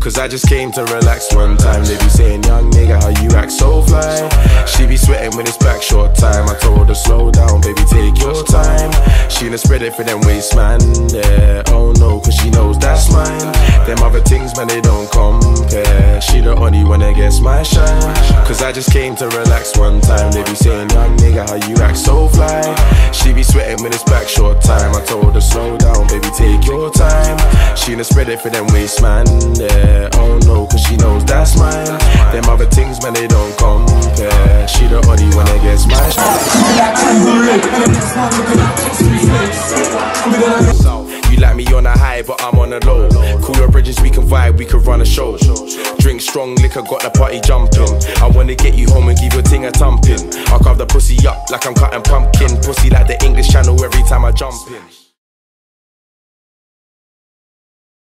Cause I just came to relax one time. They be saying, young nigga, how you act so fly. She be sweating when it's back short time. I told her, slow down, baby, take your time. She done spread it for them waist, man, yeah. Oh no, cause she knows that's mine. Them other things, man, they don't compare. She the only one that gets my shine. Cause I just came to relax one time. They be saying, young nigga, how you act so fly. She be sweating when it's back short time. I told her, slow down, baby, take your time. She done spread it for them waist, man, yeah. Oh no, cause she knows that's mine. Them other things, man, they don't compare. She the only one that gets my shine. You like me on a high, but I'm on a low. Call your bridges, we can vibe, we can run a show. Drink strong liquor, got the party jumping. I wanna get you home and give your ting a thumping. I'll carve the pussy up like I'm cutting pumpkin. Pussy like the English Channel every time I jump in.